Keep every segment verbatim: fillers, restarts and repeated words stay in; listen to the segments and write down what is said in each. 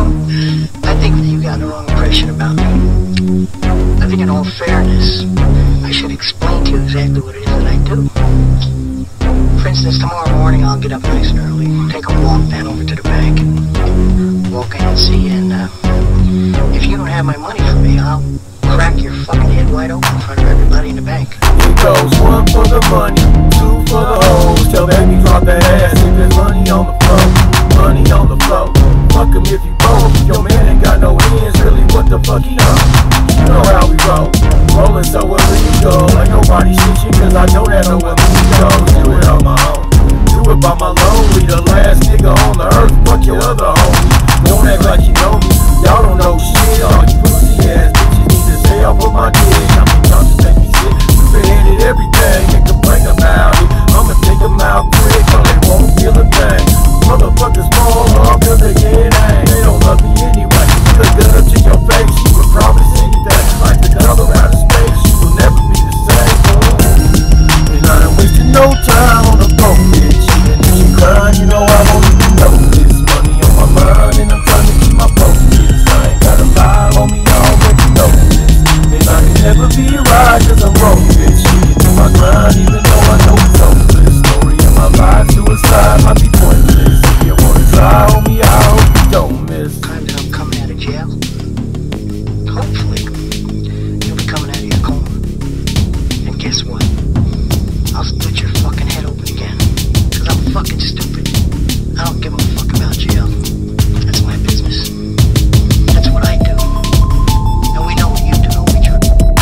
I think that you got the wrong impression about me. I think in all fairness, I should explain to you exactly what it is that I do. For instance, tomorrow morning I'll get up nice and early, take a walk down over to the bank, and walk in and see you, and uh, if you don't have my money for me, I'll crack your fucking head wide open in front of everybody in the bank. It goes one for the money, two for the hoes. Tell baby drop that ass if there's money on the floor, money on the floor. Fuck him if you broke, your man ain't got no ends, really what the fuck he on? You know how we roll, rollin' so illegal. Ain't nobody shit cause I don't have no illegal. Do it on my own, do it by my lonely. The last nigga on the earth, fuck your other homie. Don't act like you know me, y'all don't know shit. All you pussy ass bitches need to stay off of my dick. I mean, y'all just make me sick, you beheaded everything and complain about it. I'ma take them out quick, but they won't feel a thing. Motherfuckers fall off cause they get hang. They don't love me anyway. Put a gun up to your face, you would probably say that. Like the color out of space, you will never be the same. Oh. And I ain't wasting no time on the phone, bitch. And if you crying, you know I won't even know this. Money on my mind and I'm trying to keep my focus. I ain't gotta lie, homie, I already know this. And I can never be right cause I'm wrong, bitch. You do my grind even though I know it's hopeless. Story of my life, suicide might be pointless. If you wanna try, homie, I hope you don't miss. Time that I'm coming out of jail, hopefully, you'll be coming out of your coma. And guess what? I'll split your fucking head open again. Cause I'm fucking stupid. I don't give a fuck about jail. That's my business. That's what I do. And we know what you do, don't we, Drew?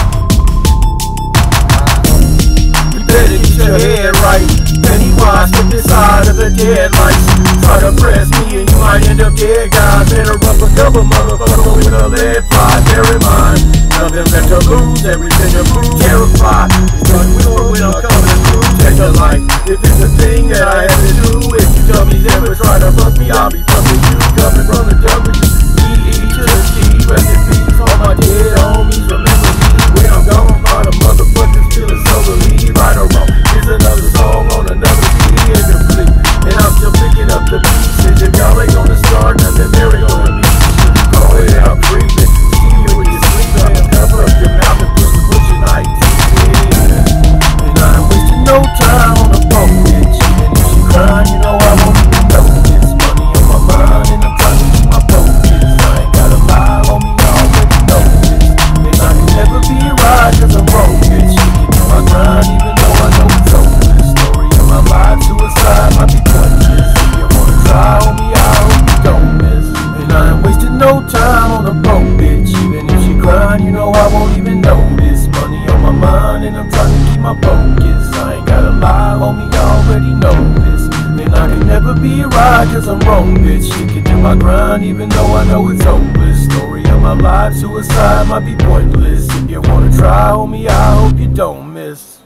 You better get your head right. Pennywise, step inside of the deadlights. Try to press me and you might end up dead, guys. Better up a cover, motherfucker, with a lead fly. Bear in mind, nothing left to lose, everything to prove. Terrified, it's done with when I'm coming through. Take a life, if it's a thing that I have to do. If you dummies ever try to fuck me, I'll be fucking you. Coming from the W, E E to the G. Rest in peace, all my dead homies, remember me. When I'm gone, all the motherfuckers feeling so believe. Right or wrong, here's another song on another key incomplete. And I'm still picking up the pieces. If y'all ain't gonna start, nothing there ain't gonna be. Call it out, creeping. See you when you sleep. I'll cover up your mouth and push, push your night. And I ain't wasting no time on the phone, bitch. And if she crying, you know I won't even know this. Money on my mind and I'm trying to keep my focus. I ain't gotta lie, homie, I already know this. And I can never be right cause I'm wrong, bitch. You can do my grind even though I know it's hopeless. Story of my life, suicide might be pointless. If you wanna try, homie, I hope you don't miss. And I ain't wasting no time on the phone, bitch. Even if she crying, you know I won't even know this. Money on my mind and I'm trying to keep my focus. I ain't gotta lie, homie, I already know this. And I can never be right cause I'm wrong, bitch. You can do my grind even though I know it's hopeless. Story of my life, suicide might be pointless. If you wanna try, homie, I hope you don't miss.